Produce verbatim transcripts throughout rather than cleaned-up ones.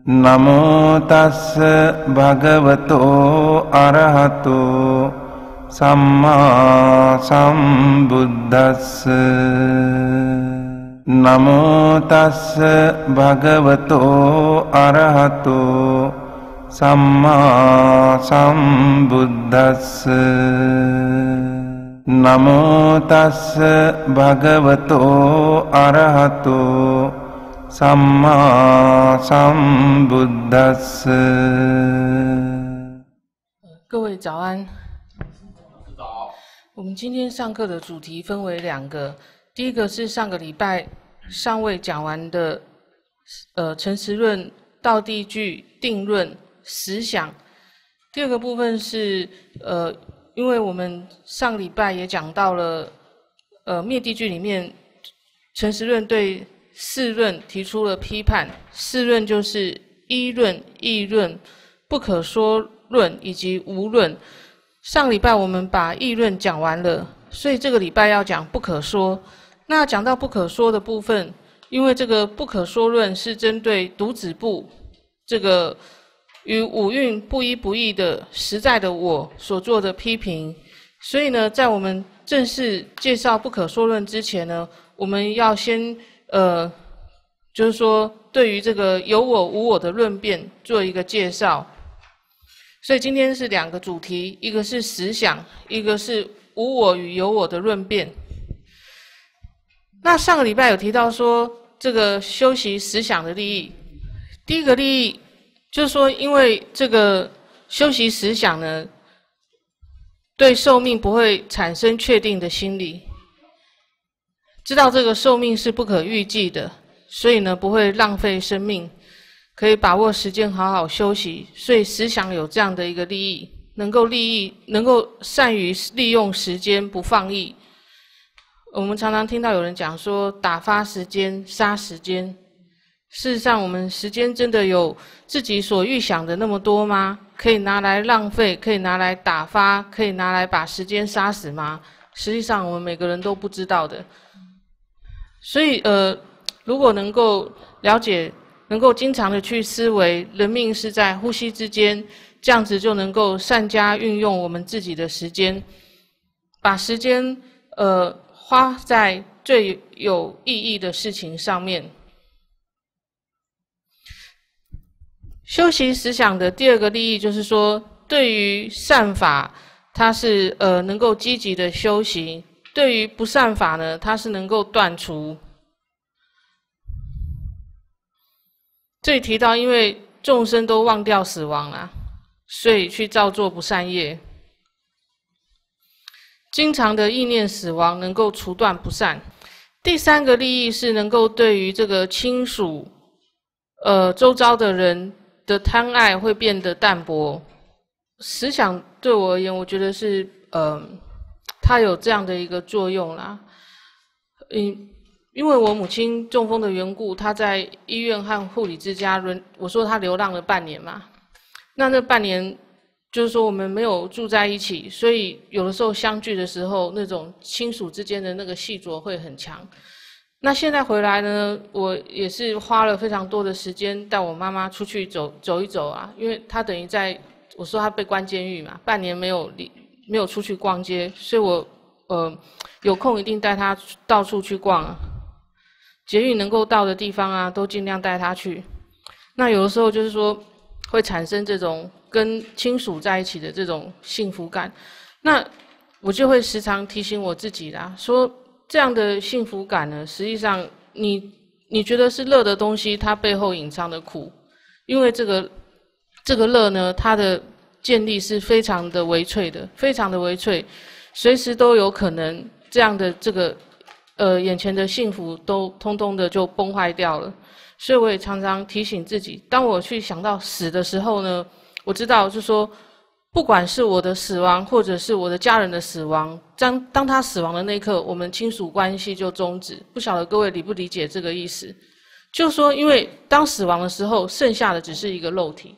Namo tassa bhagavato arahato samma sambuddhassa. Namo tassa bhagavato arahato samma sambuddhassa. Namo tassa bhagavato arahato samma sambuddhassa。 各位早安。我们今天上课的主题分为两个，第一个是上个礼拜尚未讲完的，呃，陈实论、道地句、定论、实想。第二个部分是，呃，因为我们上礼拜也讲到了，呃，灭地句里面，陈实论对四论提出了批判。四论就是一论、议论、不可说论以及无论。上礼拜我们把议论讲完了，所以这个礼拜要讲不可说。那讲到不可说的部分，因为这个不可说论是针对独子部这个与五蕴不一不异的实在的我所做的批评，所以呢，在我们正式介绍不可说论之前呢，我们要先呃，就是说对于这个有我无我的论辩做一个介绍。所以今天是两个主题，一个是实想，一个是无我与有我的论辩。那上个礼拜有提到说，这个修习实想的利益，第一个利益就是说，因为这个修习实想呢，对寿命不会产生确定的心理，知道这个寿命是不可预计的，所以呢不会浪费生命，可以把握时间好好休息，所以实想有这样的一个利益，能够利益，能够善于利用时间不放逸。我们常常听到有人讲说打发时间杀时间，事实上我们时间真的有自己所预想的那么多吗？可以拿来浪费，可以拿来打发，可以拿来把时间杀死吗？实际上我们每个人都不知道的。所以呃，如果能够了解，能够经常的去思维人命是在呼吸之间，这样子就能够善加运用我们自己的时间，把时间呃花在最有意义的事情上面。修习实想的第二个利益就是说，对于善法它是呃能够积极的修习，对于不善法呢，它是能够断除。这里提到，因为众生都忘掉死亡啊，所以去造作不善业。经常的意念死亡，能够除断不善。第三个利益是能够对于这个亲属、呃周遭的人的贪爱会变得淡薄。实想对我而言，我觉得是呃，它有这样的一个作用啦。嗯。因为我母亲中风的缘故，她在医院和护理之家轮，我说她流浪了半年嘛。那那半年就是说我们没有住在一起，所以有的时候相聚的时候，那种亲属之间的那个细着会很强。那现在回来呢，我也是花了非常多的时间带我妈妈出去走走一走啊，因为她等于在我说她被关监狱嘛，半年没有没有出去逛街，所以我呃有空一定带她到处去逛啊。捷运能够到的地方啊，都尽量带他去。那有的时候就是说，会产生这种跟亲属在一起的这种幸福感。那我就会时常提醒我自己啦，说这样的幸福感呢，实际上你你觉得是乐的东西，它背后隐藏的苦。因为这个这个乐呢，它的建立是非常的微脆的，非常的微脆，随时都有可能这样的这个。呃，眼前的幸福都通通的就崩坏掉了，所以我也常常提醒自己，当我去想到死的时候呢，我知道就是说，不管是我的死亡，或者是我的家人的死亡，当当他死亡的那一刻，我们亲属关系就终止。不晓得各位理不理解这个意思？就是说，因为当死亡的时候，剩下的只是一个肉体，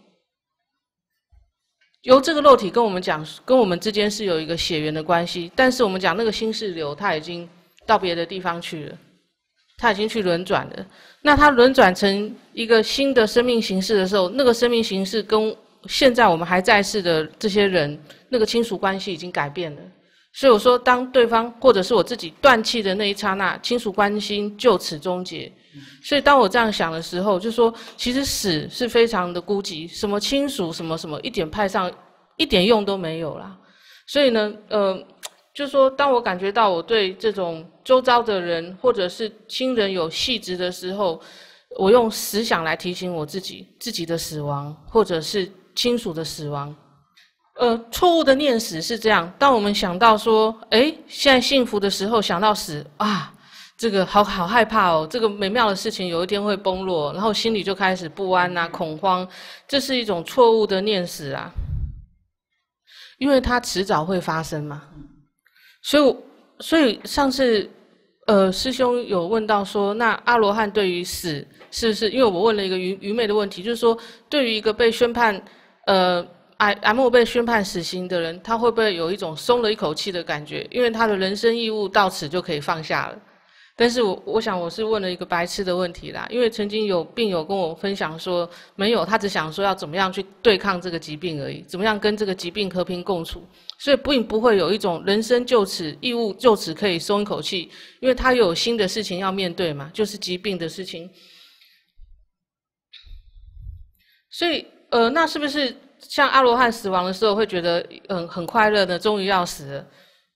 由这个肉体跟我们讲，跟我们之间是有一个血缘的关系，但是我们讲那个心是流，它已经到别的地方去了。 他已经去轮转了。那他轮转成一个新的生命形式的时候，那个生命形式跟现在我们还在世的这些人，那个亲属关系已经改变了。所以我说，当对方或者是我自己断气的那一刹那，亲属关系就此终结。所以当我这样想的时候，就说其实死是非常的孤寂，什么亲属什么什么，一点派上一点用都没有啦。所以呢，呃，就是说，当我感觉到我对这种周遭的人或者是亲人有细执的时候，我用思想来提醒我自己，自己的死亡或者是亲属的死亡。呃，错误的念死是这样：当我们想到说，哎，现在幸福的时候想到死啊。这个好好害怕哦，这个美妙的事情有一天会崩落，然后心里就开始不安啊、恐慌，这是一种错误的念死啊，因为它迟早会发生嘛。所以，所以上次呃师兄有问到说，那阿罗汉对于死是不是？因为我问了一个愚愚昧的问题，就是说，对于一个被宣判呃 M 被宣判死刑的人，他会不会有一种松了一口气的感觉？因为他的人生义务到此就可以放下了。但是我我想我是问了一个白痴的问题啦，因为曾经有病友跟我分享说，没有，他只想说要怎么样去对抗这个疾病而已，怎么样跟这个疾病和平共处，所以并不会有一种人生就此义务就此可以松一口气，因为他有新的事情要面对嘛，就是疾病的事情。所以呃，那是不是像阿罗汉死亡的时候会觉得嗯很快乐呢？终于要死了，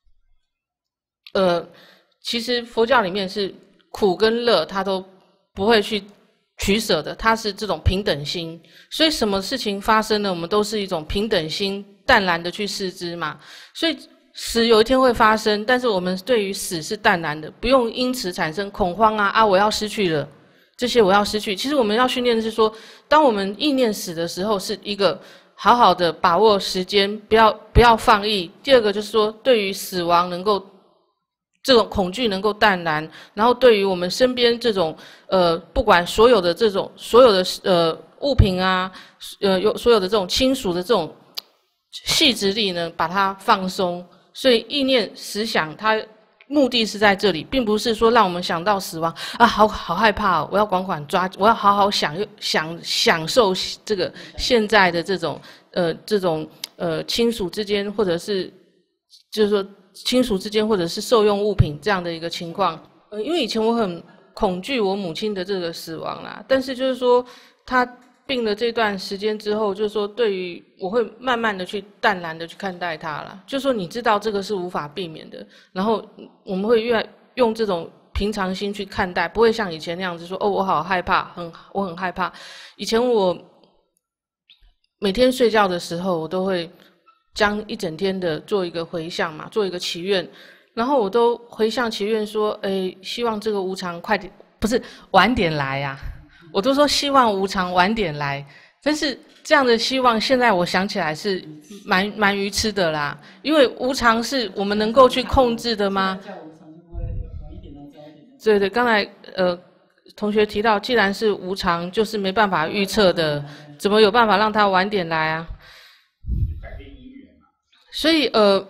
呃。其实佛教里面是苦跟乐，他都不会去取舍的，它是这种平等心。所以什么事情发生呢，我们都是一种平等心，淡然的去视之嘛。所以死有一天会发生，但是我们对于死是淡然的，不用因此产生恐慌啊啊！我要失去了这些，我要失去。其实我们要训练的是说，当我们意念死的时候，是一个好好的把握时间，不要不要放逸。第二个就是说，对于死亡能够。这种恐惧能够淡然，然后对于我们身边这种呃，不管所有的这种所有的呃物品啊，呃有所有的这种亲属的这种细致力呢，把它放松。所以意念思想，它目的是在这里，并不是说让我们想到死亡啊，好好害怕哦，我要管管抓，我要好好享享享受这个现在的这种呃这种呃亲属之间，或者是就是说。亲属之间，或者是受用物品这样的一个情况，呃，因为以前我很恐惧我母亲的这个死亡啦，但是就是说，她病了这段时间之后，就是说，对于我会慢慢的去淡然的去看待她啦，就是说，你知道这个是无法避免的，然后我们会越用这种平常心去看待，不会像以前那样子说，哦，我好害怕，很我很害怕。以前我每天睡觉的时候，我都会。将一整天的做一个回向嘛，做一个祈愿，然后我都回向祈愿说，诶，希望这个无常快点，不是晚点来呀、啊，我都说希望无常晚点来，但是这样的希望，现在我想起来是蛮蛮愚痴的啦，因为无常是我们能够去控制的吗？对对，刚才呃同学提到，既然是无常，就是没办法预测的，怎么有办法让它晚点来啊？所以呃，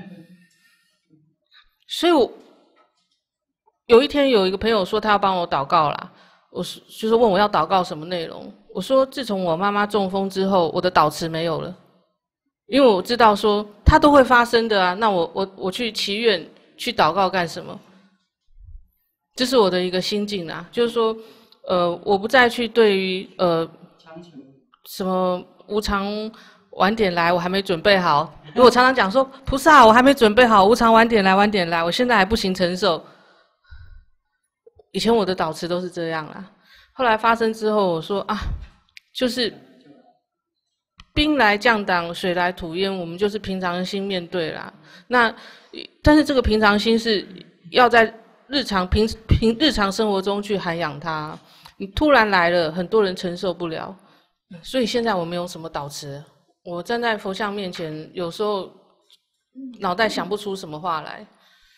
所以我有一天有一个朋友说他要帮我祷告啦，我就是问我要祷告什么内容。我说自从我妈妈中风之后，我的祷词没有了，因为我知道说它都会发生的啊。那我我我去祈愿去祷告干什么？这是我的一个心境啊，就是说呃，我不再去对于呃什么无常。晚点来，我还没准备好。如果常常讲说菩萨，我还没准备好，无常晚点来，晚点来，我现在还不行承受。以前我的祷词都是这样啦，后来发生之后，我说啊，就是兵来将挡，水来土掩，我们就是平常心面对啦。那但是这个平常心是要在日常平平日常生活中去涵养它。你突然来了，很多人承受不了，所以现在我没有什么祷词。我站在佛像面前，有时候脑袋想不出什么话来。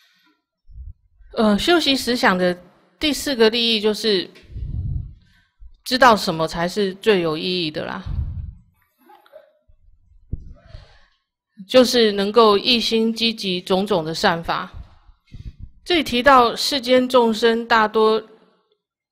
呃，修习思想的第四个利益就是知道什么才是最有意义的啦，就是能够一心积极种种的善法。这里提到世间众生大多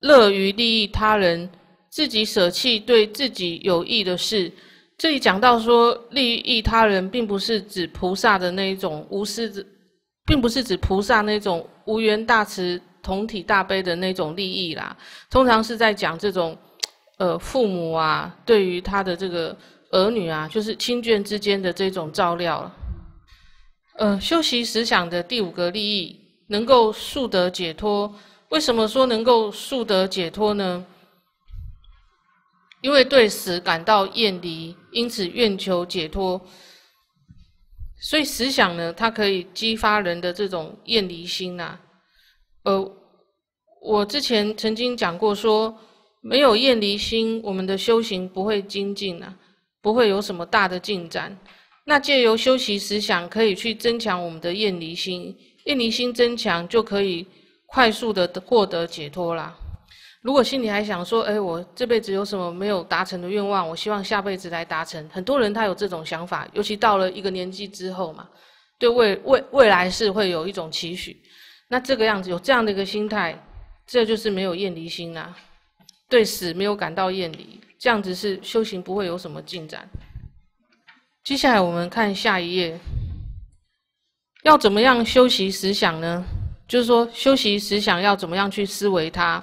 乐于利益他人，自己舍弃对自己有益的事。这里讲到说，利益他人，并不是指菩萨的那一种无私的，并不是指菩萨那种无缘大慈、同体大悲的那种利益啦。通常是在讲这种，呃，父母啊，对于他的这个儿女啊，就是亲眷之间的这种照料。呃，修习实想的第五个利益，能够速得解脱。为什么说能够速得解脱呢？因为对死感到厌离，因此愿求解脱。所以实想呢，它可以激发人的这种厌离心啊。呃，我之前曾经讲过说，没有厌离心，我们的修行不会精进啊，不会有什么大的进展。那借由修习实想，可以去增强我们的厌离心，厌离心增强，就可以快速的获得解脱啦。如果心里还想说，哎，我这辈子有什么没有达成的愿望，我希望下辈子来达成。很多人他有这种想法，尤其到了一个年纪之后嘛，对未未未来是会有一种期许。那这个样子有这样的一个心态，这就是没有厌离心啦、啊，对死没有感到厌离，这样子是修行不会有什么进展。接下来我们看下一页，要怎么样修习实想呢？就是说修习实想要怎么样去思维它。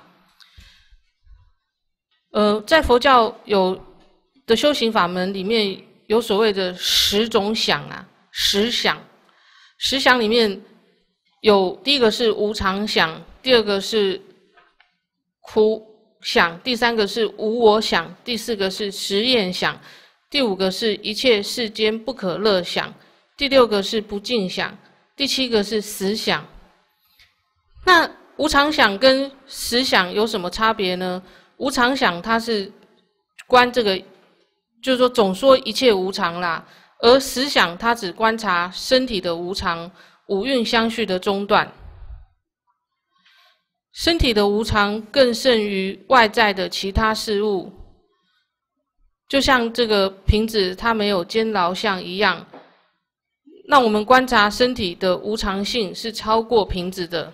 呃，在佛教有的修行法门里面，有所谓的十种想啊，十想。十想里面有第一个是无常想，第二个是苦想，第三个是无我想，第四个是实验想，第五个是一切世间不可乐想，第六个是不净想，第七个是死想。那无常想跟实想有什么差别呢？无常想它是观这个，就是说总说一切无常啦，而实想它只观察身体的无常，五蕴相续的中断。身体的无常更胜于外在的其他事物，就像这个瓶子它没有监牢相一样，那我们观察身体的无常性是超过瓶子的。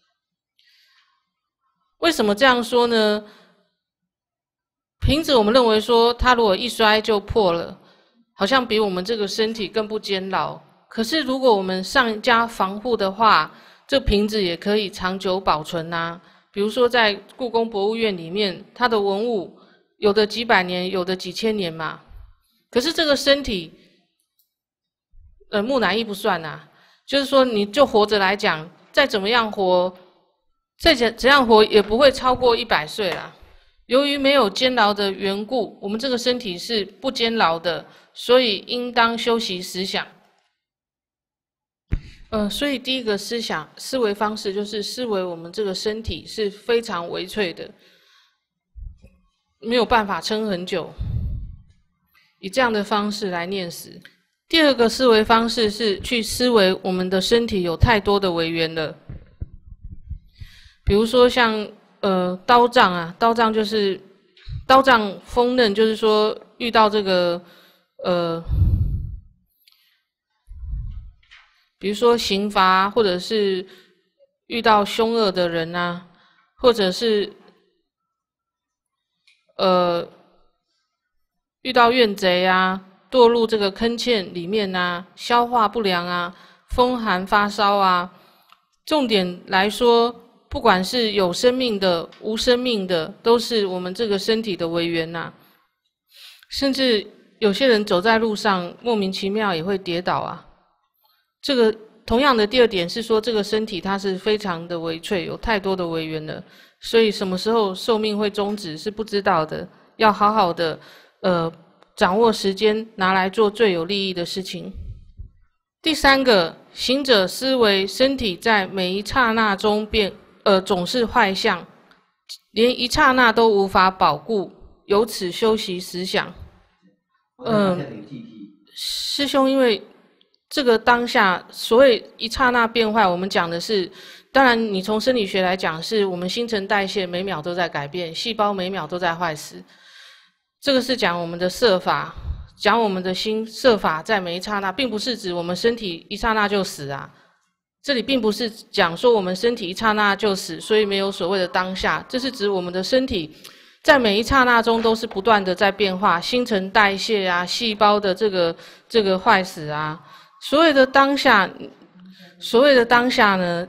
为什么这样说呢？瓶子我们认为说它如果一摔就破了，好像比我们这个身体更不坚牢。可是如果我们上加防护的话，这瓶子也可以长久保存啊。比如说在故宫博物院里面，它的文物有的几百年，有的几千年嘛。可是这个身体，呃，木乃伊不算啊。就是说你就活着来讲，再怎么样活，再怎怎样活也不会超过一百岁啦。由于没有监牢的缘故，我们这个身体是不监牢的，所以应当修习实想。呃，所以第一个思想思维方式就是思维我们这个身体是非常微脆的，没有办法撑很久，以这样的方式来念死。第二个思维方式是去思维我们的身体有太多的违缘了，比如说像呃刀杖啊，刀杖就是刀杖锋刃，就是说遇到这个呃。比如说刑罚，或者是遇到凶恶的人啊，或者是呃遇到怨贼啊，堕入这个坑堑里面啊，消化不良啊，风寒发烧啊。重点来说，不管是有生命的、无生命的，都是我们这个身体的违缘呐。甚至有些人走在路上，莫名其妙也会跌倒啊。这个同样的第二点是说，这个身体它是非常的微脆，有太多的违缘了，所以什么时候寿命会终止是不知道的，要好好的呃掌握时间，拿来做最有利益的事情。第三个，行者思维身体在每一刹那中变呃总是坏相，连一刹那都无法保固，由此修习实想。嗯、呃，师兄，因为这个当下所谓一刹那变坏，我们讲的是，当然你从生理学来讲，是我们新陈代谢每秒都在改变，细胞每秒都在坏死。这个是讲我们的色法，讲我们的心色法在每一刹那，并不是指我们身体一刹那就死啊。 这里并不是讲说我们身体一刹那就死，所以没有所谓的当下。这是指我们的身体在每一刹那中都是不断的在变化，新陈代谢啊，细胞的这个这个坏死啊。所谓的当下，所谓的当下呢，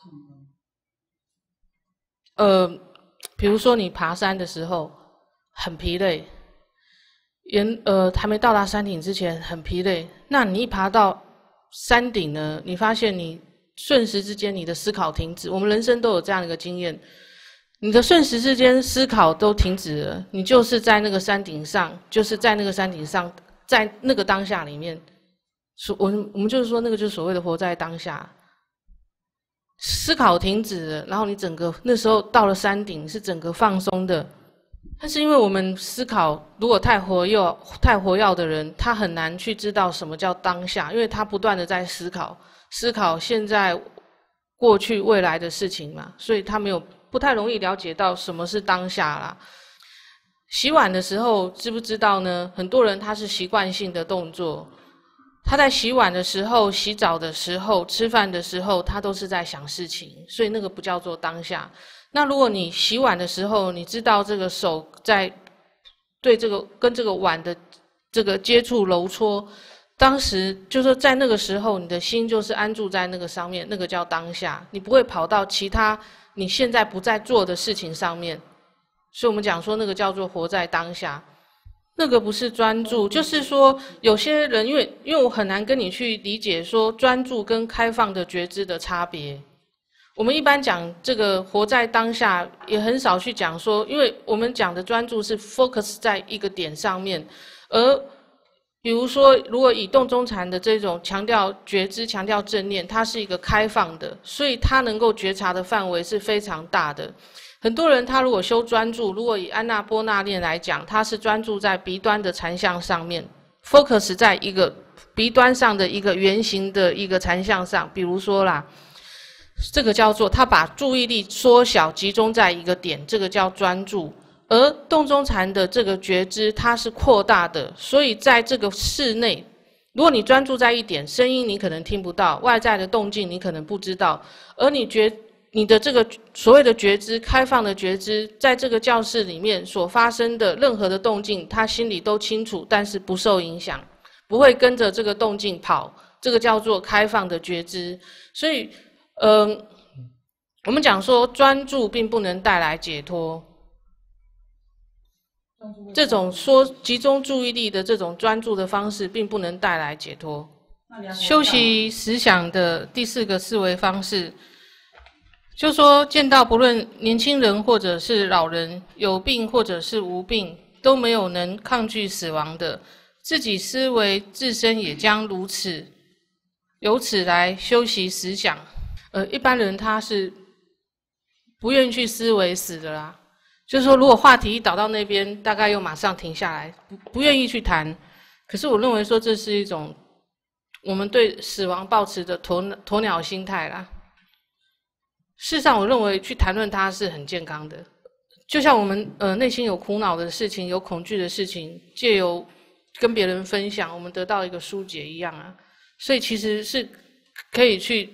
呃，比如说你爬山的时候很疲累，沿呃还没到达山顶之前很疲累，那你一爬到山顶呢，你发现你瞬时之间你的思考停止。我们人生都有这样的一个经验，你的瞬时之间思考都停止了，你就是在那个山顶上，就是在那个山顶上，在那个当下里面，我们我们就是说那个就是所谓的活在当下。思考停止了，然后你整个那时候到了山顶是整个放松的。但是因为我们思考如果太活跃、太活跃的人，他很难去知道什么叫当下，因为他不断的在思考。思考现在、过去、未来的事情嘛，所以他没有不太容易了解到什么是当下啦。洗碗的时候知不知道呢？很多人他是习惯性的动作，他在洗碗的时候、洗澡的时候、吃饭的时候，他都是在想事情，所以那个不叫做当下。那如果你洗碗的时候，你知道这个手在对这个跟这个碗的这个接触揉搓。当时就是在那个时候，你的心就是安住在那个上面，那个叫当下，你不会跑到其他你现在不在做的事情上面。所以我们讲说那个叫做活在当下，那个不是专注。就是说有些人因为因为我很难跟你去理解说专注跟开放的觉知的差别。我们一般讲这个活在当下，也很少去讲说，因为我们讲的专注是 focus 在一个点上面，而比如说，如果以洞中禅的这种强调觉知、强调正念，它是一个开放的，所以它能够觉察的范围是非常大的。很多人他如果修专注，如果以安那波那念来讲，他是专注在鼻端的禅相上面 ，focus 在一个鼻端上的一个圆形的一个禅相上。比如说啦，这个叫做他把注意力缩小，集中在一个点，这个叫专注。而洞中禅的这个觉知，它是扩大的，所以在这个室内，如果你专注在一点，声音你可能听不到，外在的动静你可能不知道，而你觉你的这个所谓的觉知，开放的觉知，在这个教室里面所发生的任何的动静，他心里都清楚，但是不受影响，不会跟着这个动静跑，这个叫做开放的觉知。所以，嗯、呃，我们讲说专注并不能带来解脱。这种说集中注意力的这种专注的方式，并不能带来解脱。修习思想的第四个思维方式，就说见到不论年轻人或者是老人，有病或者是无病，都没有能抗拒死亡的，自己思维自身也将如此，由此来修习思想。呃，一般人他是不愿意去思维死的啦。就是说，如果话题一导到那边，大概又马上停下来，不不愿意去谈。可是我认为说，这是一种我们对死亡抱持的鸵鸵鸟心态啦。事实上，我认为去谈论它是很健康的。就像我们呃内心有苦恼的事情、有恐惧的事情，借由跟别人分享，我们得到一个疏解一样啊。所以其实是可以去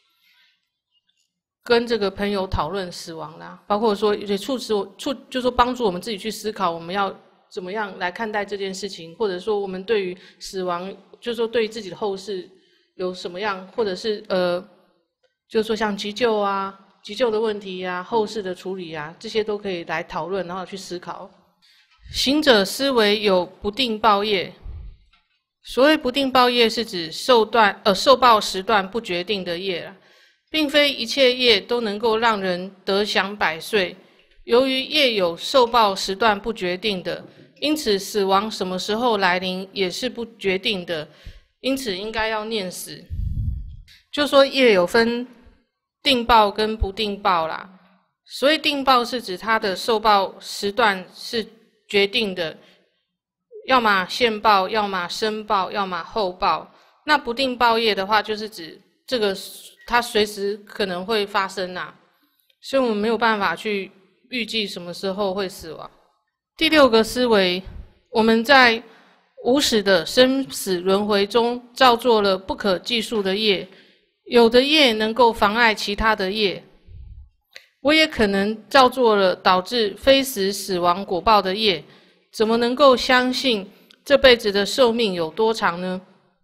跟这个朋友讨论死亡啦，包括说也促使我促，就说帮助我们自己去思考，我们要怎么样来看待这件事情，或者说我们对于死亡，就是说对于自己的后事有什么样，或者是呃，就是说像急救啊、急救的问题啊、后事的处理啊，这些都可以来讨论，然后去思考。行者思维有不定报业，所谓不定报业，是指受断呃受报时段不决定的业啦。并非一切业都能够让人得享百岁，由于业有受报时段不决定的，因此死亡什么时候来临也是不决定的，因此应该要念死。就说业有分定报跟不定报啦，所谓定报是指它的受报时段是决定的，要么现报，要么生报，要么后报。那不定报业的话，就是指这个它随时可能会发生啊，所以我们没有办法去预计什么时候会死亡。第六个思维，我们在无始的生死轮回中造作了不可计数的业， 有的业能够妨碍其他的业，我也可能造作了导致非死死亡果报的业，怎么能够相信这辈子的寿命有多长呢？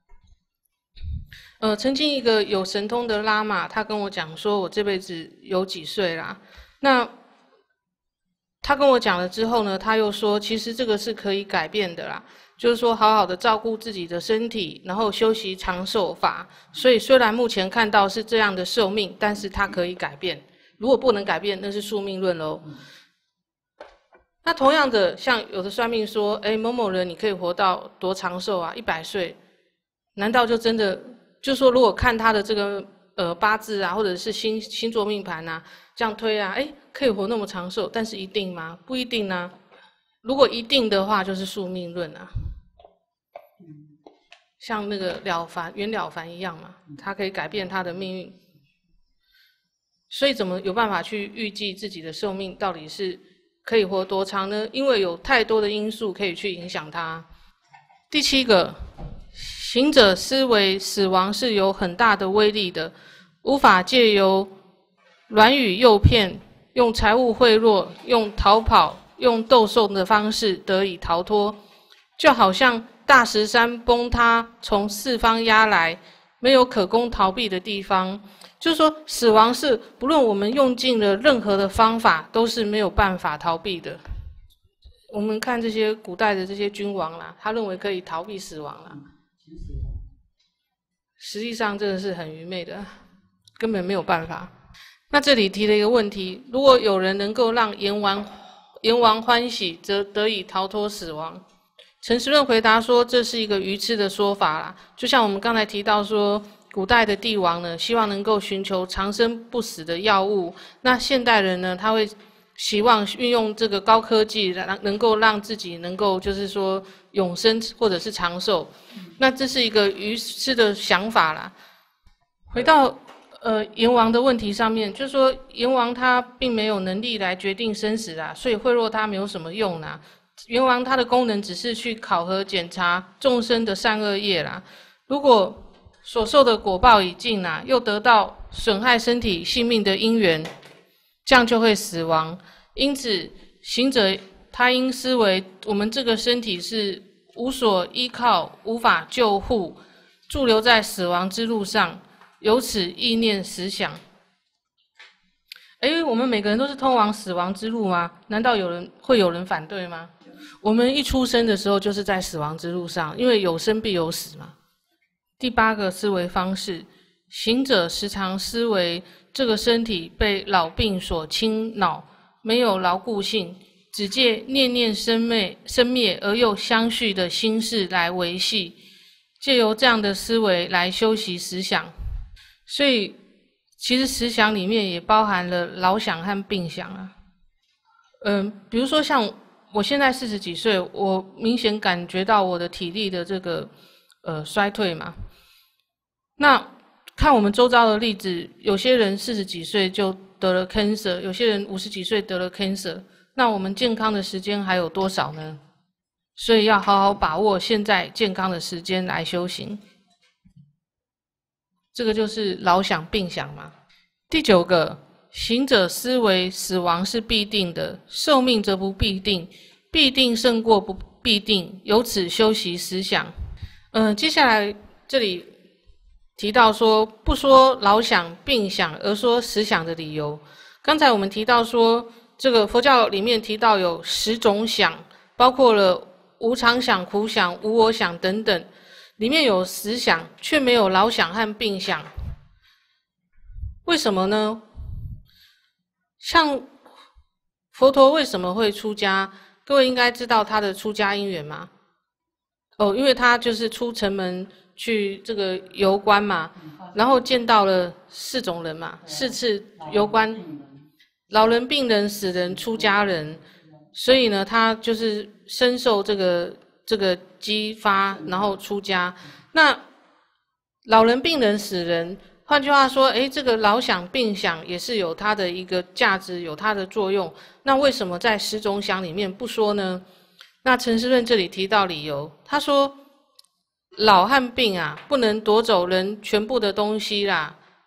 呃，曾经一个有神通的喇嘛，他跟我讲说，我这辈子有几岁啦？那他跟我讲了之后呢，他又说，其实这个是可以改变的啦，就是说好好的照顾自己的身体，然后修习长寿法。所以虽然目前看到是这样的寿命，但是它可以改变。如果不能改变，那是宿命论咯。嗯、那同样的，像有的算命说，哎，某某人你可以活到多长寿啊？一百岁，难道就真的？就说如果看他的这个呃八字啊，或者是星星座命盘啊，这样推啊，哎，可以活那么长寿，但是一定吗？不一定啊。如果一定的话，就是宿命论啊。像那个了凡袁了凡一样嘛，他可以改变他的命运。所以怎么有办法去预计自己的寿命到底是可以活多长呢？因为有太多的因素可以去影响它。第七个。行者思维死亡是有很大的威力的，无法借由软语诱骗、用财物贿赂、用逃跑、用斗兽的方式得以逃脱，就好像大石山崩塌，从四方压来，没有可供逃避的地方。就是说，死亡是不论我们用尽了任何的方法，都是没有办法逃避的。我们看这些古代的这些君王啦，他认为可以逃避死亡啦。实际上真的是很愚昧的，根本没有办法。那这里提了一个问题，如果有人能够让阎王阎王欢喜，则得以逃脱死亡。陈时润回答说，这是一个愚痴的说法啦。就像我们刚才提到说，古代的帝王呢，希望能够寻求长生不死的药物，那现代人呢，他会希望运用这个高科技，让能够让自己能够就是说永生或者是长寿。那这是一个愚痴的想法啦。回到呃阎王的问题上面，就是说阎王他并没有能力来决定生死啦，所以贿赂他没有什么用啦。阎王他的功能只是去考核检查众生的善恶业啦。如果所受的果报已尽啦，又得到损害身体性命的因缘，这样就会死亡。因此行者他应思维我们这个身体是无所依靠，无法救护，驻留在死亡之路上，由此意念思想。诶，我们每个人都是通往死亡之路吗？难道有人会有人反对吗？我们一出生的时候就是在死亡之路上，因为有生必有死嘛。第八个思维方式，行者时常思维这个身体被老病所侵扰，没有牢固性，只借念念生灭生灭而又相续的心事来维系，借由这样的思维来修习思想。所以其实思想里面也包含了老想和病想啊。嗯，比如说像我现在四十几岁，我明显感觉到我的体力的这个呃衰退嘛。那看我们周遭的例子，有些人四十几岁就得了 cancer， 有些人五十几岁得了 cancer， 那我们健康的时间还有多少呢？所以要好好把握现在健康的时间来修行。这个就是老想病想嘛。第九个，行者思维死亡是必定的，寿命则不必定，必定胜过不必定，由此修习思想。嗯，接下来这里提到说，不说老想病想，而说思想的理由。刚才我们提到说，这个佛教里面提到有十种想，包括了无常想、苦想、无我想等等，里面有死想，却没有老想和病想。为什么呢？像佛陀为什么会出家？各位应该知道他的出家因缘吗？哦，因为他就是出城门去这个游观嘛，然后见到了四种人嘛，四次游观，老人、病人、死人、出家人，所以呢，他就是深受这个这个激发，然后出家。那老人、病人、死人，换句话说，诶，这个老想、病想也是有它的一个价值，有它的作用。那为什么在十种想里面不说呢？那陈师论这里提到理由，他说老和病啊，不能夺走人全部的东西啦，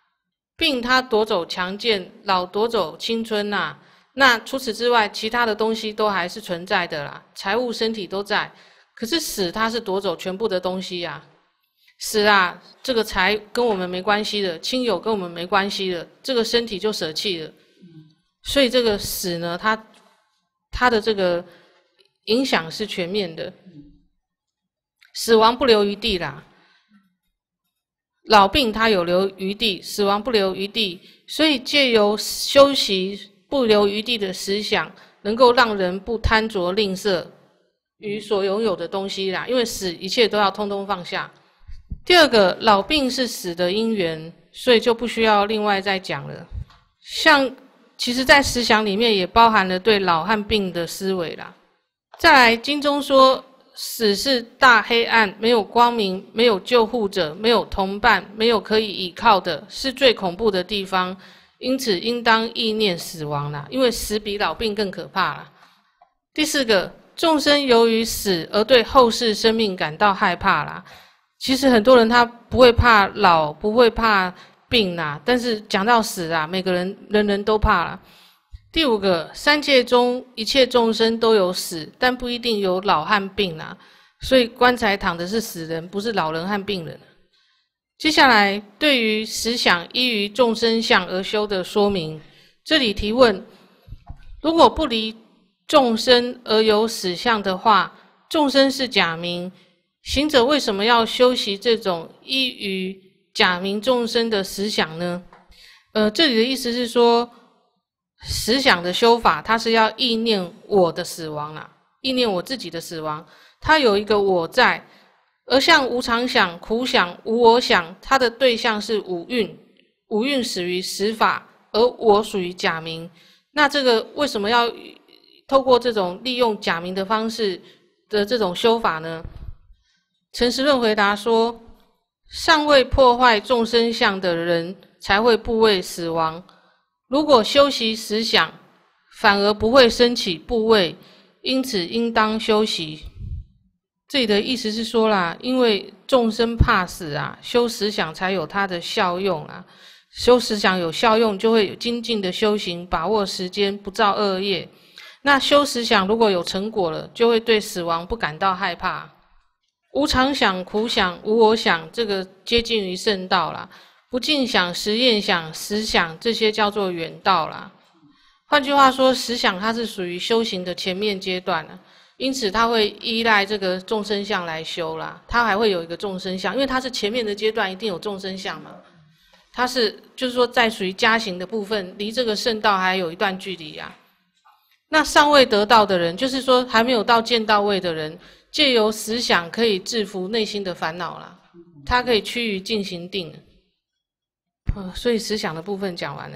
病它夺走强健，老夺走青春呐、啊。那除此之外，其他的东西都还是存在的啦，财物、身体都在。可是死它是夺走全部的东西呀、啊，死啊，这个财跟我们没关系的，亲友跟我们没关系的，这个身体就舍弃了。所以这个死呢，它它的这个影响是全面的，死亡不留余地啦。老病它有留余地，死亡不留余地，所以借由修习不留余地的思想，能够让人不贪着吝啬于所拥有的东西啦。因为死一切都要通通放下。第二个，老病是死的因缘，所以就不需要另外再讲了。像其实在思想里面也包含了对老和病的思维啦。再来，经中说死是大黑暗，没有光明，没有救护者，没有同伴，没有可以倚靠的，是最恐怖的地方。因此应当意念死亡啦，因为死比老病更可怕啦。第四个，众生由于死而对后世生命感到害怕啦。其实很多人他不会怕老，不会怕病啦，但是讲到死啊，每个人人人都怕啦。第五个，三界中一切众生都有死，但不一定有老和病啦。所以棺材躺的是死人，不是老人和病人。接下来，对于思想依于众生相而修的说明，这里提问：如果不离众生而有死相的话，众生是假名，行者为什么要修习这种依于假名众生的思想呢？呃，这里的意思是说，思想的修法，它是要意念我的死亡啦，意念我自己的死亡，它有一个我在。而像无常想、苦想、无我想，它的对象是五蕴，五蕴始于实法，而我属于假名。那这个为什么要透过这种利用假名的方式的这种修法呢？陈时润回答说，尚未破坏众生相的人才会怖畏死亡，如果修习实想，反而不会升起怖畏，因此应当修习。这里的意思是说啦，因为众生怕死啊，修实想才有它的效用啊。修实想有效用，就会有精进的修行，把握时间，不造恶业。那修实想如果有成果了，就会对死亡不感到害怕。无常想、苦想、无我想，这个接近于圣道啦。不净想、实验想、实想，这些叫做远道啦。换句话说，实想它是属于修行的前面阶段啦。因此他会依赖这个众生相来修啦，他还会有一个众生相，因为他是前面的阶段一定有众生相嘛，他是就是说在属于加行的部分，离这个圣道还有一段距离啊。那尚未得道的人，就是说还没有到见到位的人，借由思想可以制服内心的烦恼啦，他可以趋于进行定。呃，所以思想的部分讲完了，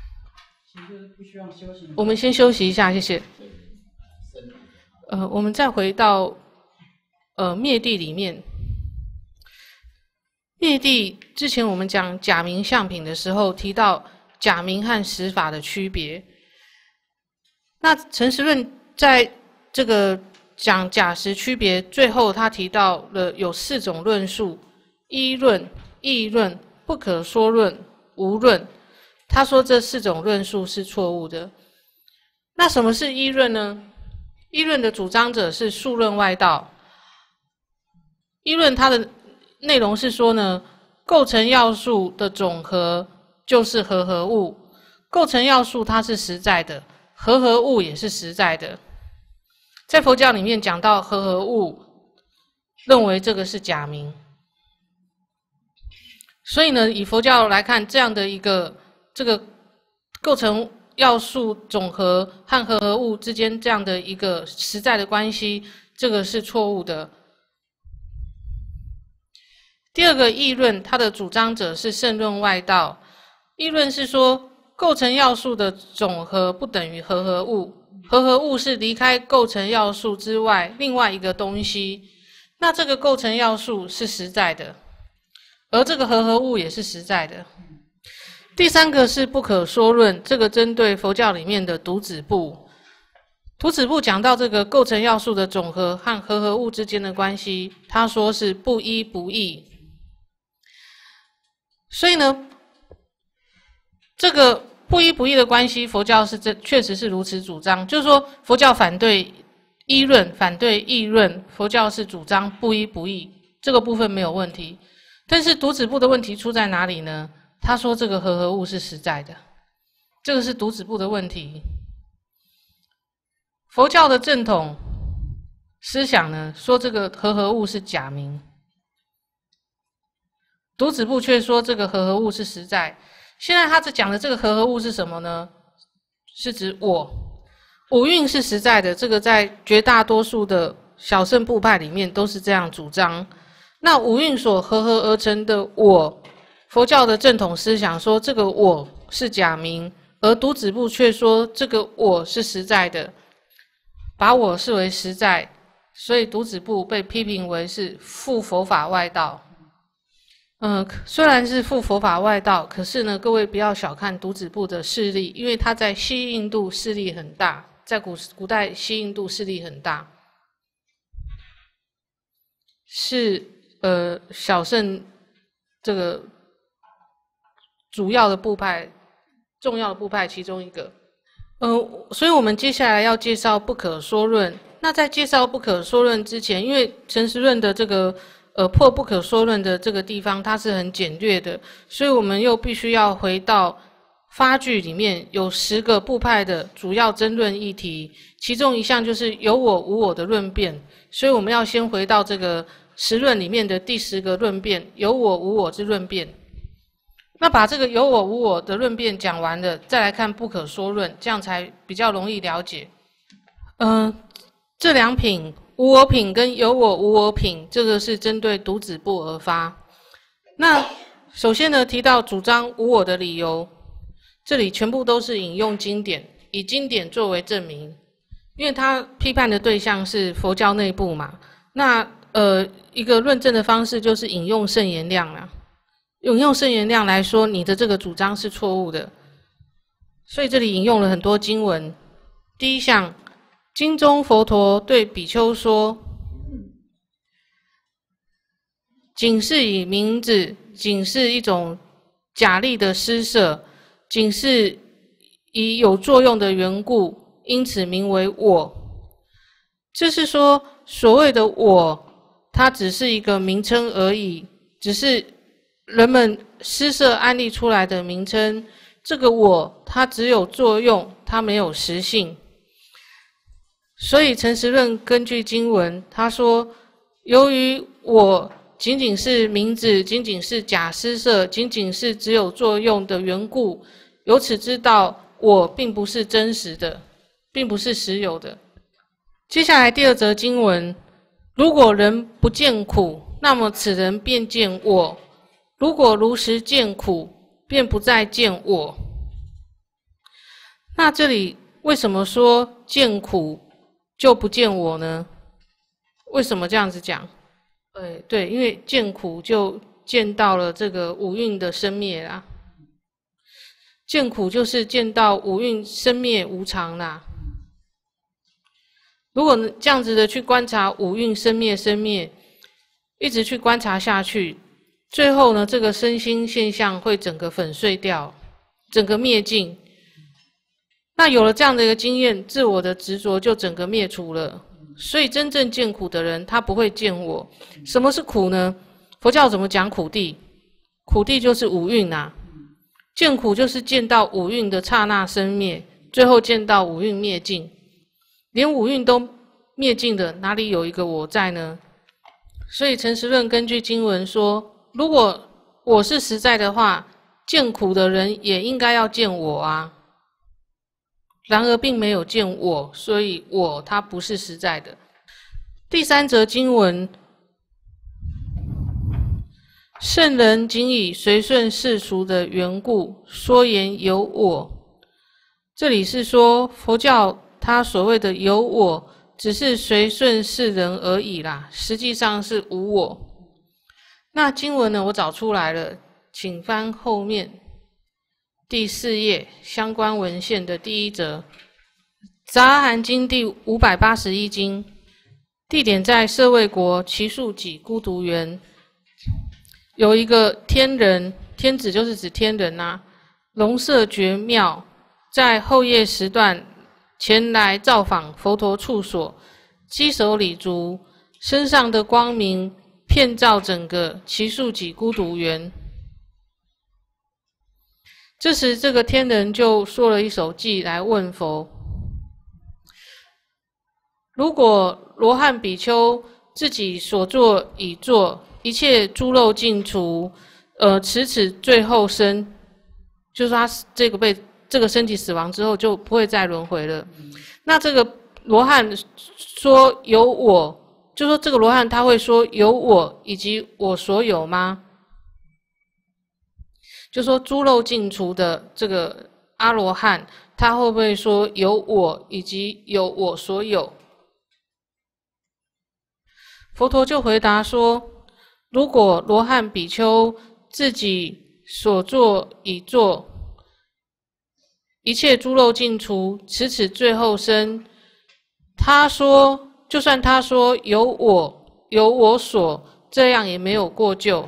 我们先休息一下，谢谢。呃，我们再回到呃灭地里面。灭地之前我们讲假名相品的时候，提到假名和实法的区别。那陈时润在这个讲假实区别，最后他提到了有四种论述：依论、议论、不可说论、无论。他说这四种论述是错误的。那什么是依论呢？依论的主张者是数论外道。依论它的内容是说呢，构成要素的总和就是和合物，构成要素它是实在的，和合物也是实在的。在佛教里面讲到和合物，认为这个是假名。所以呢，以佛教来看，这样的一个这个构成要素总和和和合物之间这样的一个实在的关系，这个是错误的。第二个议论，它的主张者是圣论外道。议论是说，构成要素的总和不等于和合物，和合物是离开构成要素之外另外一个东西。那这个构成要素是实在的，而这个和合物也是实在的。第三个是不可说论，这个针对佛教里面的独子部。独子部讲到这个构成要素的总和和和合物之间的关系，他说是不依不异。所以呢， 这个不依不依的关系，佛教是这确实是如此主张，就是说佛教反对依论，反对异论，佛教是主张不依不依，这个部分没有问题。但是独子部的问题出在哪里呢？他说这个和合物是实在的，这个是独子部的问题。佛教的正统思想呢，说这个和合物是假名，独子部却说这个和合物是实在。现在他这讲的这个和合物是什么呢？是指我，五蕴是实在的，这个在绝大多数的小乘部派里面都是这样主张。那五蕴所合合而成的我，佛教的正统思想说这个我是假名，而独子部却说这个我是实在的，把我视为实在，所以独子部被批评为是附佛法外道。嗯，虽然是附佛法外道，可是呢，各位不要小看独子部的势力，因为他在西印度势力很大，在古古代西印度势力很大，是呃小乘这个主要的部派、重要的部派其中一个。呃，所以我们接下来要介绍不可说论。那在介绍不可说论之前，因为诚实论的这个呃破不可说论的这个地方它是很简略的，所以我们又必须要回到发句里面有十个部派的主要争论议题，其中一项就是有我无我的论辩，所以我们要先回到这个十论里面的第十个论辩，有我无我之论辩。那把这个有我无我的论辩讲完了，再来看不可说论，这样才比较容易了解。嗯、呃，这两品无我品跟有我无我品，这个是针对独子部而发。那首先呢，提到主张无我的理由，这里全部都是引用经典，以经典作为证明，因为他批判的对象是佛教内部嘛。那呃，一个论证的方式就是引用圣言量啦。引用圣言量来说，你的这个主张是错误的，所以这里引用了很多经文。第一项，经中佛陀对比丘说：“仅是以名字，仅是一种假立的施设，仅是以有作用的缘故，因此名为我。”这是说，所谓的我，它只是一个名称而已，只是人们施设安立出来的名称，这个我它只有作用，它没有实性。所以诚实论根据经文，他说，由于我仅仅是名字，仅仅是假施设，仅仅是只有作用的缘故，由此知道我并不是真实的，并不是实有的。接下来第二则经文，如果人不见苦，那么此人便见我。如果如实见苦，便不再见我。那这里为什么说见苦就不见我呢？为什么这样子讲？呃，对，因为见苦就见到了这个五蕴的生灭啦。见苦就是见到五蕴生灭无常啦。如果这样子的去观察五蕴生灭生灭，一直去观察下去，最后呢，这个身心现象会整个粉碎掉，整个灭尽。那有了这样的一个经验，自我的执着就整个灭除了。所以真正见苦的人，他不会见我。什么是苦呢？佛教怎么讲苦地？苦地就是五蕴啊。见苦就是见到五蕴的刹那生灭，最后见到五蕴灭尽。连五蕴都灭尽的，哪里有一个我在呢？所以诚实论根据经文说，如果我是实在的话，见苦的人也应该要见我啊。然而并没有见我，所以我它不是实在的。第三则经文，圣人仅以随顺世俗的缘故说言有我。这里是说佛教它所谓的有我，只是随顺世人而已啦，实际上是无我。那经文呢，我找出来了，请翻后面第四页相关文献的第一则，杂阿含经第五百八十一经，地点在舍卫国祇树给孤独园。有一个天人，天子就是指天人啊， 容色觉妙，在后夜时段前来造访佛陀处所，稽首礼足，身上的光明遍照整个祇树给孤独园。这时，这个天人就说了一首偈来问佛：如果罗汉比丘自己所作已做，一切诸漏尽除，呃，此此最后生，就是他这个被这个身体死亡之后就不会再轮回了。嗯、那这个罗汉说有我，就说这个罗汉他会说有我以及我所有吗？就说诸漏尽除的这个阿罗汉，他会不会说有我以及有我所有？佛陀就回答说：如果罗汉比丘自己所作已做，一切诸漏尽除，此此最后生。他说，就算他说有我有我所，这样也没有过咎。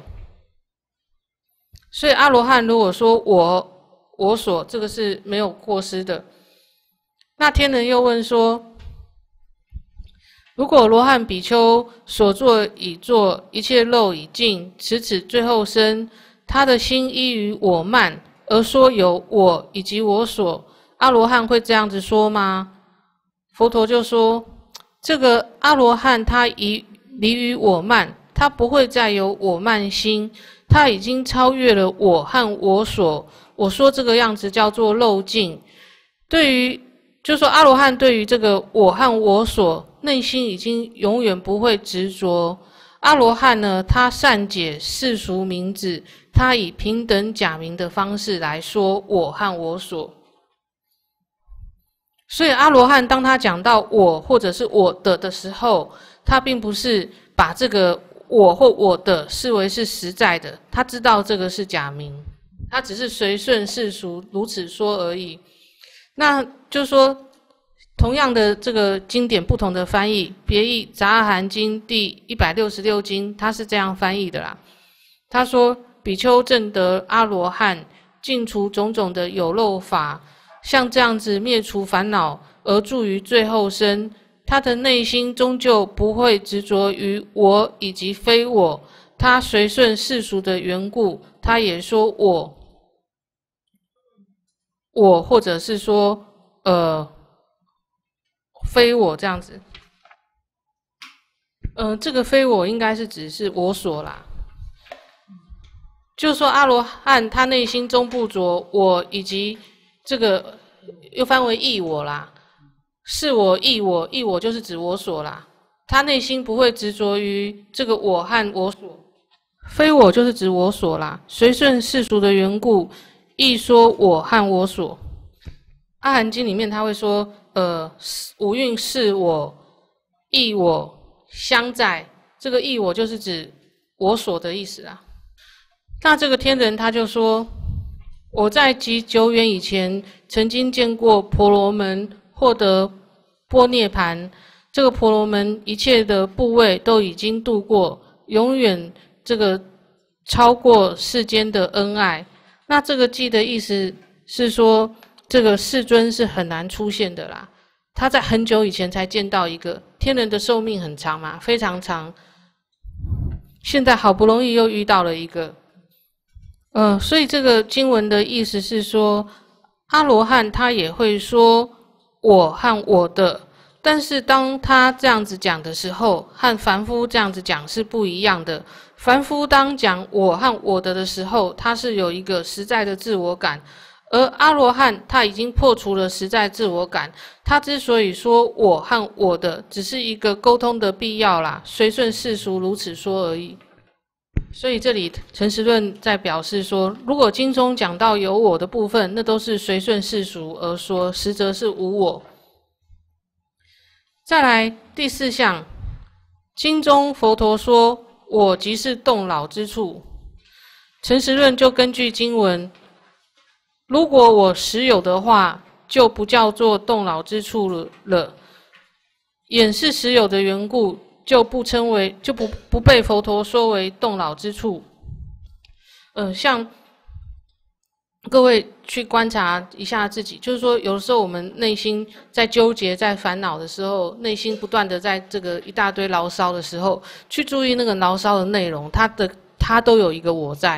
所以阿罗汉如果说我我所，这个是没有过失的。那天人又问说：如果罗汉比丘所作已做，一切漏已尽，此此最后生，他的心依于我慢而说有我以及我所，阿罗汉会这样子说吗？佛陀就说：这个阿罗汉他已离于我慢，他不会再有我慢心，他已经超越了我和我所。我说这个样子叫做漏尽。对于就说阿罗汉对于这个我和我所内心已经永远不会执着。阿罗汉呢，他善解世俗名字，他以平等假名的方式来说我和我所。所以阿罗汉当他讲到我或者是我的的时候，他并不是把这个我或我的视为是实在的，他知道这个是假名，他只是随顺世俗如此说而已。那就是说，同样的这个经典不同的翻译，别译杂阿含经第一百六十六经，他是这样翻译的啦。他说：比丘证得阿罗汉，尽除种种的有漏法，像这样子灭除烦恼而住于最后生，他的内心终究不会执着于我以及非我，他随顺世俗的缘故，他也说我我或者是说呃非我这样子。呃，这个非我应该是指是我所啦。就是说阿罗汉他内心中不着我以及这个又翻为异我啦，是我异我，异我就是指我所啦。他内心不会执着于这个我和我所，非我就是指我所啦。随顺世俗的缘故，亦说我和我所。阿含经里面他会说，呃，五蕴是我，异我相在。这个异我就是指我所的意思啊。那这个天人他就说，我在极久远以前曾经见过婆罗门获得般涅盘，这个婆罗门一切的部位都已经度过，永远这个超过世间的恩爱。那这个偈的意思是说，这个世尊是很难出现的啦，他在很久以前才见到一个。天人的寿命很长嘛，非常长，现在好不容易又遇到了一个。呃，所以这个经文的意思是说，阿罗汉他也会说我和我的，但是当他这样子讲的时候，和凡夫这样子讲是不一样的。凡夫当讲我和我的的时候，他是有一个实在的自我感，而阿罗汉他已经破除了实在自我感，他之所以说我和我的，只是一个沟通的必要啦，随顺世俗如此说而已。所以这里陈时论在表示说，如果经中讲到有我的部分，那都是随顺世俗而说，实则是无我。再来第四项，经中佛陀说我即是动老之处，陈时论就根据经文，如果我实有的话，就不叫做动老之处了，眼是实有的缘故，就不称为就不不被佛陀说为动老之处。呃，像各位去观察一下自己，就是说，有的时候我们内心在纠结、在烦恼的时候，内心不断的在这个一大堆牢骚的时候，去注意那个牢骚的内容，它的它都有一个我在。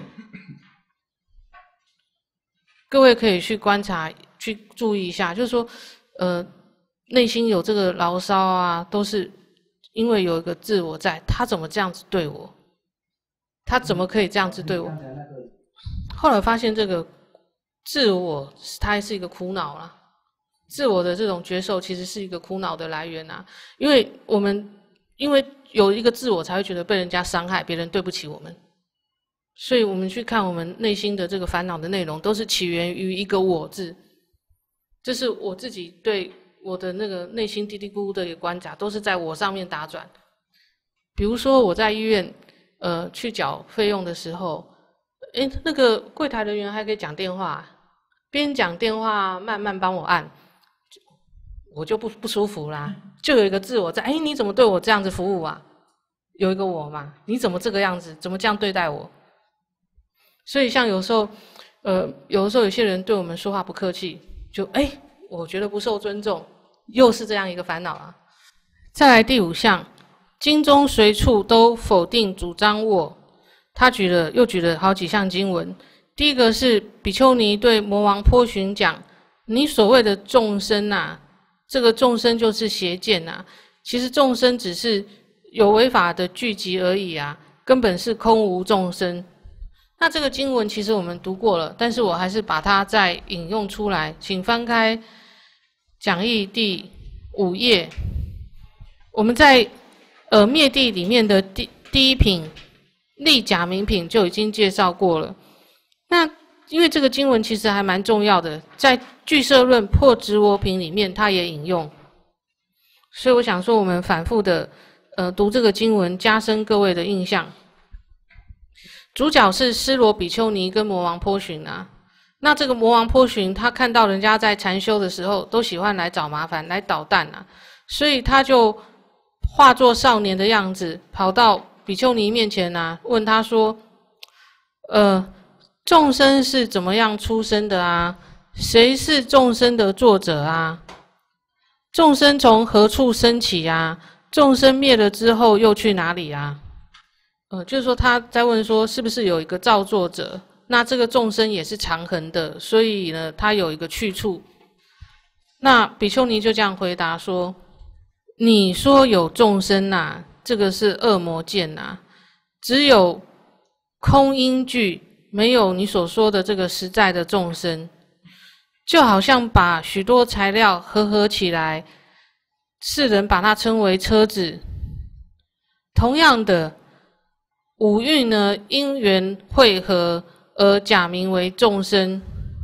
各位可以去观察、去注意一下，就是说，呃，内心有这个牢骚啊，都是因为有一个自我在，他怎么这样子对我？他怎么可以这样子对我？后来发现这个自我，它是一个苦恼啦。自我的这种觉受，其实是一个苦恼的来源啊。因为我们因为有一个自我，才会觉得被人家伤害，别人对不起我们。所以我们去看我们内心的这个烦恼的内容，都是起源于一个我字。这是我自己对我的那个内心嘀嘀咕咕的一个观察，都是在我上面打转。比如说我在医院呃去缴费用的时候，诶，那个柜台人员还可以讲电话，边讲电话慢慢帮我按，我就不不舒服啦，就有一个自我在，诶，你怎么对我这样子服务啊？有一个我嘛，你怎么这个样子，怎么这样对待我？所以像有时候呃有的时候有些人对我们说话不客气，就诶，我觉得不受尊重，又是这样一个烦恼啊。再来第五项，经中随处都否定主张我。他举了又举了好几项经文。第一个是比丘尼对魔王波旬讲，你所谓的众生啊，这个众生就是邪见啊，其实众生只是有为法的聚集而已啊，根本是空无众生。那这个经文其实我们读过了，但是我还是把它再引用出来，请翻开讲义第五页。我们在呃灭地里面的第第一品立假名品就已经介绍过了。那因为这个经文其实还蛮重要的，在俱舍论破执我品里面它也引用，所以我想说我们反复的呃读这个经文，加深各位的印象。主角是尸罗比丘尼跟魔王波旬啊。那这个魔王波旬他看到人家在禅修的时候都喜欢来找麻烦来捣蛋啊，所以他就化作少年的样子跑到比丘尼面前啊，问他说呃众生是怎么样出生的啊？谁是众生的作者啊？众生从何处生起啊？众生灭了之后又去哪里啊？呃，就是说他在问说，是不是有一个造作者？那这个众生也是常恒的，所以呢，他有一个去处。那比丘尼就这样回答说：你说有众生啊，这个是恶魔见啊，只有空因句，没有你所说的这个实在的众生。就好像把许多材料合合起来，世人把它称为车子。同样的，五蕴呢，因缘汇合而假名为众生。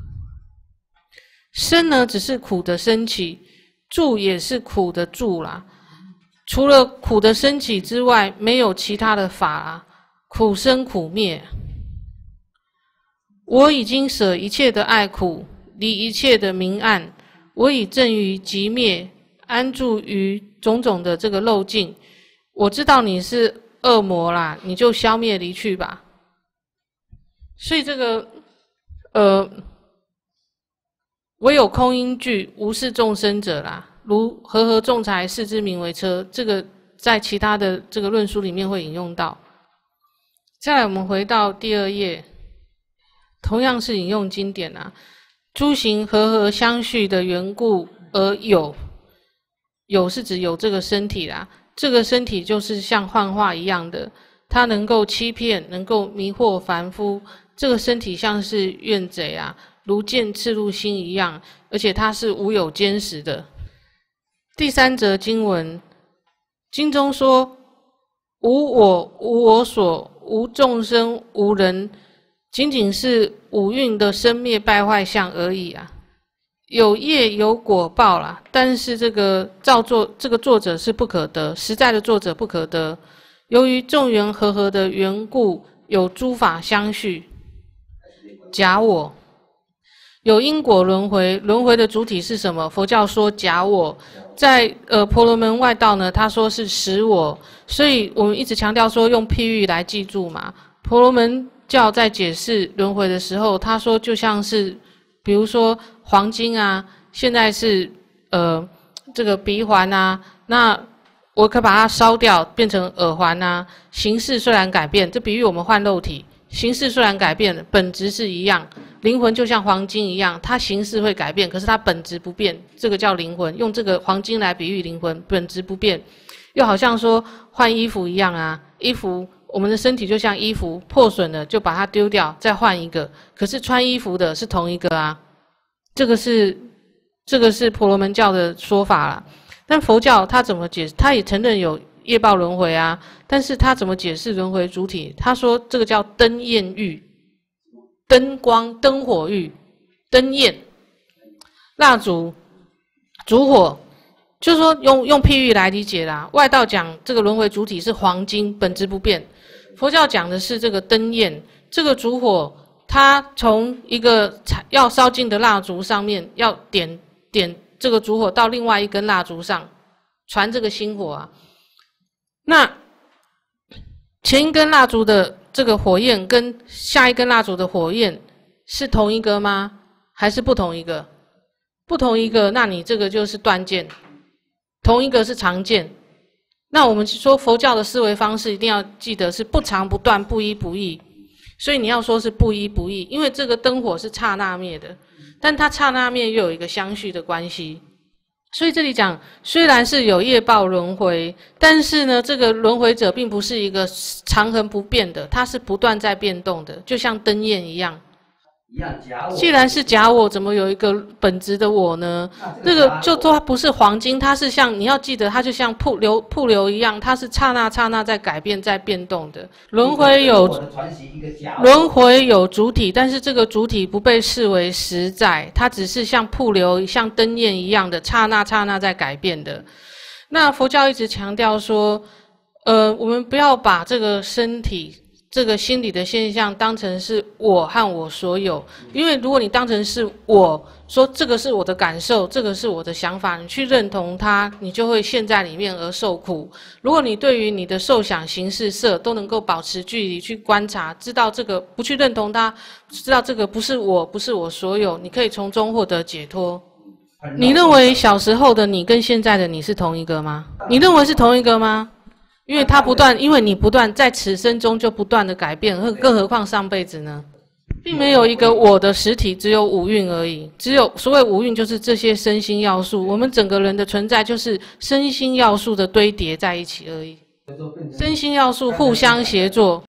生呢，只是苦的升起，住也是苦的住啦。除了苦的升起之外，没有其他的法啦，苦生苦灭。我已经舍一切的爱苦，离一切的明暗，我已证于寂灭，安住于种种的这个漏境。我知道你是恶魔啦，你就消灭离去吧。所以这个呃，唯有空因句，无是众生者啦。如和合仲裁视之名为车，这个在其他的这个论书里面会引用到。再来我们回到第二页，同样是引用经典啊。诸行和合相续的缘故而有，有是指有这个身体啦。这个身体就是像幻化一样的，它能够欺骗，能够迷惑凡夫。这个身体像是怨贼啊，如剑刺入心一样，而且它是无有坚实的。第三则经文，经中说：无我，无我所，无众生，无人，仅仅是五蕴的生灭败坏相而已啊。有业有果报啦，但是这个造作这个作者是不可得，实在的作者不可得。由于众缘和合的缘故，有诸法相续，假我。有因果轮回，轮回的主体是什么？佛教说假我，在呃婆罗门外道呢，他说是实我。所以我们一直强调说用譬喻来记住嘛。婆罗门教在解释轮回的时候，他说就像是，比如说黄金啊，现在是呃这个鼻环啊，那我可把它烧掉变成耳环啊，形式虽然改变，这比喻我们换肉体，形式虽然改变，本质是一样。灵魂就像黄金一样，它形式会改变，可是它本质不变，这个叫灵魂。用这个黄金来比喻灵魂，本质不变。又好像说换衣服一样啊，衣服我们的身体就像衣服，破损了就把它丢掉，再换一个。可是穿衣服的是同一个啊，这个是这个是婆罗门教的说法啦。但佛教他怎么解释？他也承认有业报轮回啊，但是他怎么解释轮回主体？他说这个叫灯焰欲。灯光、灯火欲、灯焰、蜡烛、烛火，就是说用用譬喻来理解啦。外道讲这个轮回主体是黄金，本质不变；佛教讲的是这个灯焰，这个烛火，它从一个要烧尽的蜡烛上面要点点这个烛火到另外一根蜡烛上，传这个星火啊。那前一根蜡烛的这个火焰跟下一根蜡烛的火焰是同一个吗？还是不同一个？不同一个，那你这个就是断见。同一个是常见。那我们说佛教的思维方式一定要记得是不常不断，不依不异。所以你要说是不依不异，因为这个灯火是刹那灭的，但它刹那灭又有一个相续的关系。所以这里讲，虽然是有业报轮回，但是呢，这个轮回者并不是一个长恒不变的，它是不断在变动的，就像灯焰一样。 一样假我。 既然是假我，怎么有一个本质的我呢？这个就说它不是黄金，它是像你要记得，它就像瀑流瀑流一样，它是刹那刹那在改变、在变动的。轮回有轮回有主体，但是这个主体不被视为实在，它只是像瀑流、像灯焰一样的刹那刹那在改变的。那佛教一直强调说，呃，我们不要把这个身体。这个心理的现象当成是我和我所有，因为如果你当成是我说这个是我的感受，这个是我的想法，你去认同它，你就会陷在里面而受苦。如果你对于你的受想行识色都能够保持距离去观察，知道这个不去认同它，知道这个不是我，不是我所有，你可以从中获得解脱。你认为小时候的你跟现在的你是同一个吗？你认为是同一个吗？因为它不断，因为你不断在此生中就不断的改变，更何况上辈子呢？并没有一个我的实体，只有五蕴而已。只有所谓五蕴，就是这些身心要素。我们整个人的存在就是身心要素的堆叠在一起而已。身心要素互相协作，